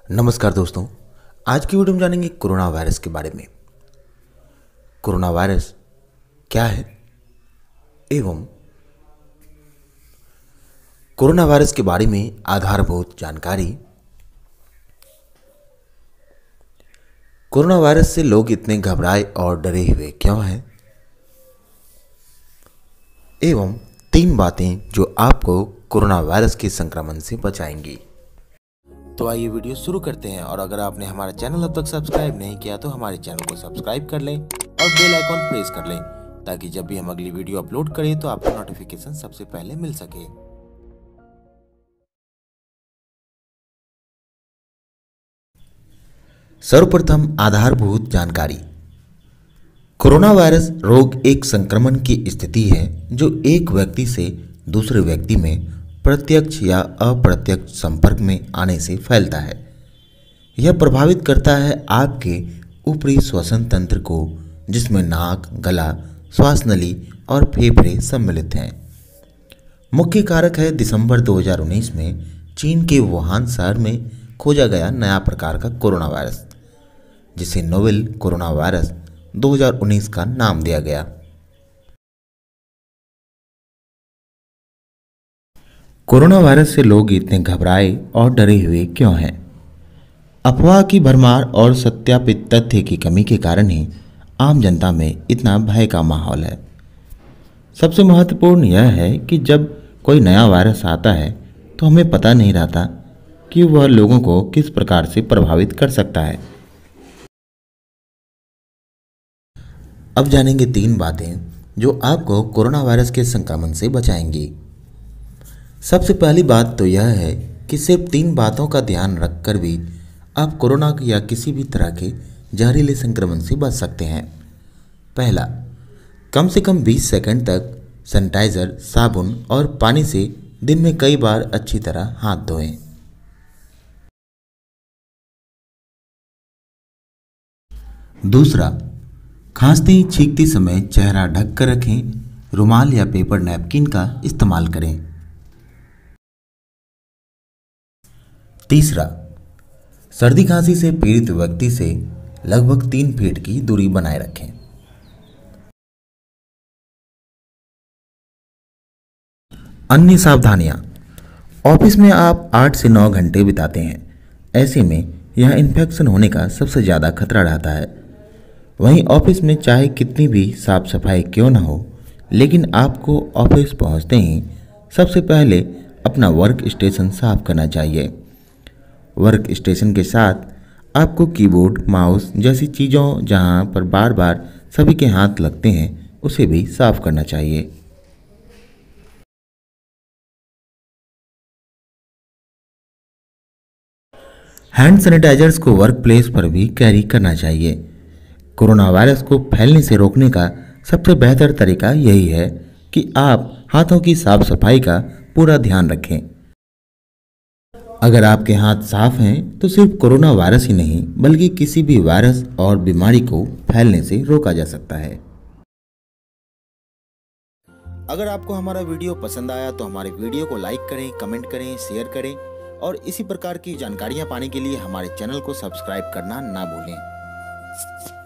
नमस्कार दोस्तों। आज की वीडियो में जानेंगे कोरोना वायरस के बारे में। कोरोना वायरस क्या है एवं कोरोना वायरस के बारे में आधारभूत जानकारी। कोरोना वायरस से लोग इतने घबराए और डरे हुए क्यों हैं एवं 3 बातें जो आपको कोरोना वायरस के संक्रमण से बचाएंगी। तो आइए वीडियो शुरू करते हैं। और अगर आपने हमारा चैनल अब तक सब्सक्राइब नहीं किया तो हमारे चैनल को सब्सक्राइब कर लें और बेल आइकॉन प्रेस कर लें ताकि जब भी हम अगली वीडियो अपलोड करें तो आपको नोटिफिकेशन सबसे पहले मिल सके। सर्वप्रथम आधारभूत जानकारी। कोरोना वायरस रोग एक संक्रमण की स्थिति है जो एक व्यक्ति से दूसरे व्यक्ति में प्रत्यक्ष या अप्रत्यक्ष संपर्क में आने से फैलता है। यह प्रभावित करता है आपके ऊपरी श्वसन तंत्र को, जिसमें नाक, गला, श्वास नली और फेफड़े सम्मिलित हैं। मुख्य कारक है दिसंबर 2019 में चीन के वुहान शहर में खोजा गया नया प्रकार का कोरोना वायरस, जिसे नोवेल कोरोना वायरस 2019 का नाम दिया गया। कोरोना वायरस से लोग इतने घबराए और डरे हुए क्यों हैं? अफवाह की भरमार और सत्यापित तथ्य की कमी के कारण ही आम जनता में इतना भय का माहौल है। सबसे महत्वपूर्ण यह है कि जब कोई नया वायरस आता है तो हमें पता नहीं रहता कि वह लोगों को किस प्रकार से प्रभावित कर सकता है। अब जानेंगे 3 बातें जो आपको कोरोना वायरस के संक्रमण से बचाएंगी। सबसे पहली बात तो यह है कि सिर्फ 3 बातों का ध्यान रखकर भी आप कोरोना या किसी भी तरह के जहरीले संक्रमण से बच सकते हैं। पहला, कम से कम 20 सेकंड तक सैनिटाइजर, साबुन और पानी से दिन में कई बार अच्छी तरह हाथ धोएं। दूसरा, खांसते छींकते समय चेहरा ढक कर रखें, रुमाल या पेपर नैपकिन का इस्तेमाल करें। तीसरा, सर्दी खांसी से पीड़ित व्यक्ति से लगभग 3 फीट की दूरी बनाए रखें। अन्य सावधानियां। ऑफिस में आप 8 से 9 घंटे बिताते हैं, ऐसे में यह इन्फेक्शन होने का सबसे ज़्यादा खतरा रहता है। वहीं ऑफिस में चाहे कितनी भी साफ सफाई क्यों न हो, लेकिन आपको ऑफिस पहुंचते ही सबसे पहले अपना वर्क स्टेशन साफ करना चाहिए। वर्क स्टेशन के साथ आपको कीबोर्ड, माउस जैसी चीज़ों जहां पर बार बार सभी के हाथ लगते हैं उसे भी साफ करना चाहिए। हैंड सैनिटाइजर्स को वर्क प्लेस पर भी कैरी करना चाहिए। कोरोना वायरस को फैलने से रोकने का सबसे बेहतर तरीका यही है कि आप हाथों की साफ सफाई का पूरा ध्यान रखें। अगर आपके हाथ साफ हैं तो सिर्फ कोरोना वायरस ही नहीं बल्कि किसी भी वायरस और बीमारी को फैलने से रोका जा सकता है। अगर आपको हमारा वीडियो पसंद आया तो हमारे वीडियो को लाइक करें, कमेंट करें, शेयर करें और इसी प्रकार की जानकारियां पाने के लिए हमारे चैनल को सब्सक्राइब करना ना भूलें।